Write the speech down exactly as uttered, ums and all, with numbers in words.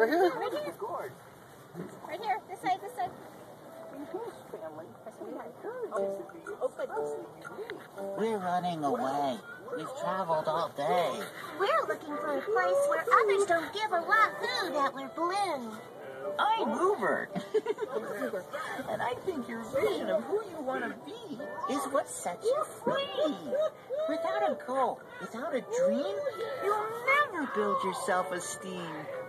Right here? Right here. Right here. This side, this side. We're running away. We've traveled all day. We're looking for a place where others don't give a wahoo that we're blue. I'm Rupert. And I think your vision of who you want to be is what sets you free. Without a goal, without a dream, you'll never build your self-esteem.